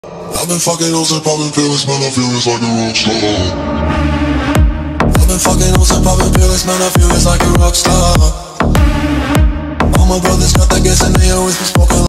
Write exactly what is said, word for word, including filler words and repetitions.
I've been fucking hoes and popping pills, man, I feel it's like a rock star. I've been fucking hoes and popping pills, man, I feel it's like a rock star. All my brothers got that gas and they always been smoking.